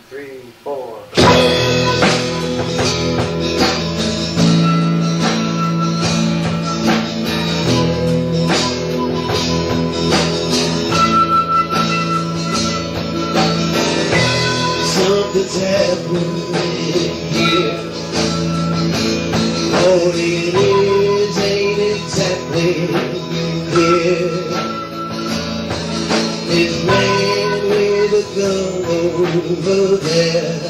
3, 4. Something's happening here. All it is ain't exactly clear. This man with a gun over there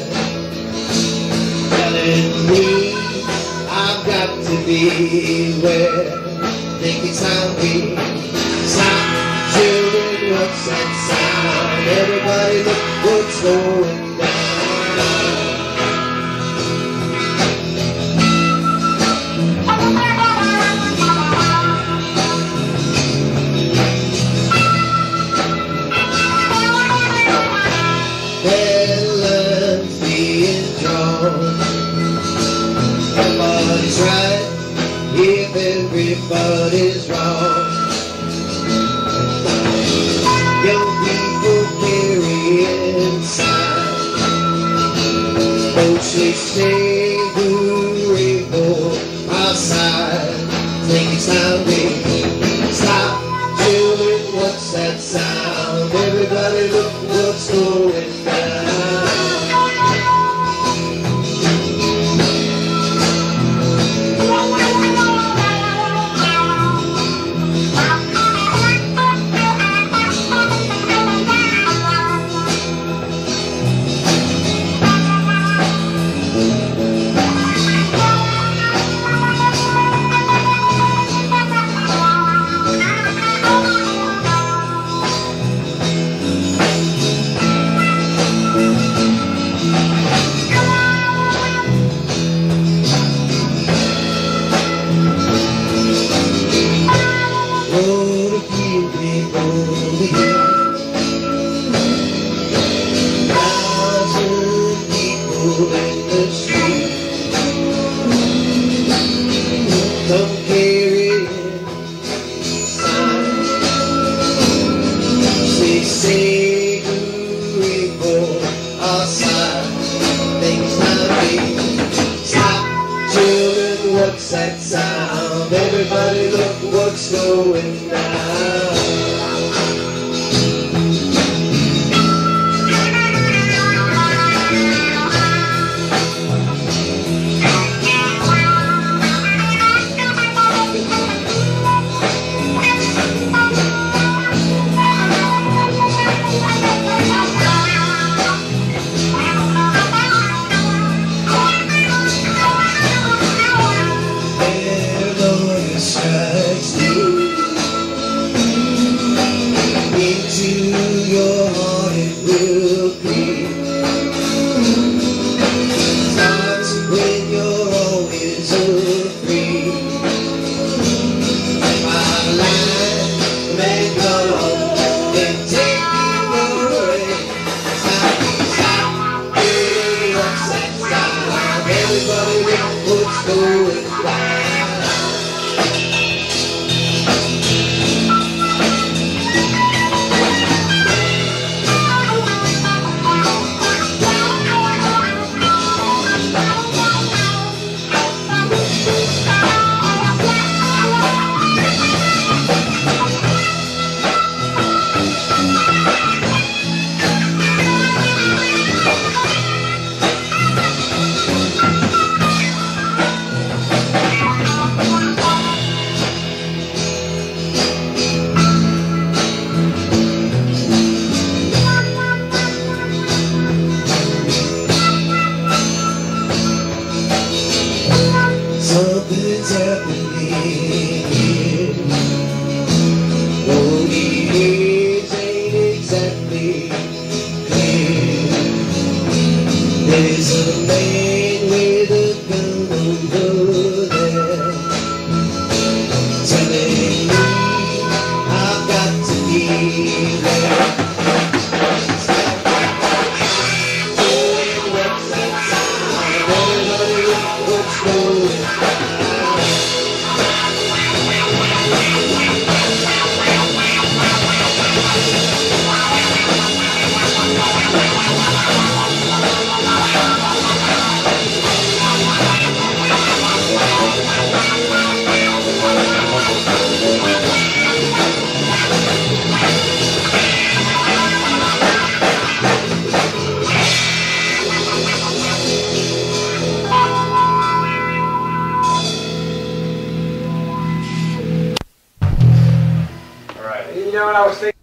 telling me I've got to beware. Think it's time we stop. Children, what's that sound? Everybody look what's going down. Headlines being drawn. Everybody's right if everybody's wrong. Young people carrying signs, mostly stay grateful outside. Think it's time we stop. Children, what's that sound? Everybody look what's going down. Come carrying signs. Say grateful outside. Things not be stop. Children, what's that sound? Everybody look what's going down. Strikes you into your heart, it will be. Times when you're always afraid. My life may go and take you away. Stop, hey, what's that sound? Everybody know what's going down. Something's happening here. What it is ain't exactly clear. There's a man with a gun over there telling me I've got to be there. What's that sound? Everybody look what's going on. You know what I was thinking?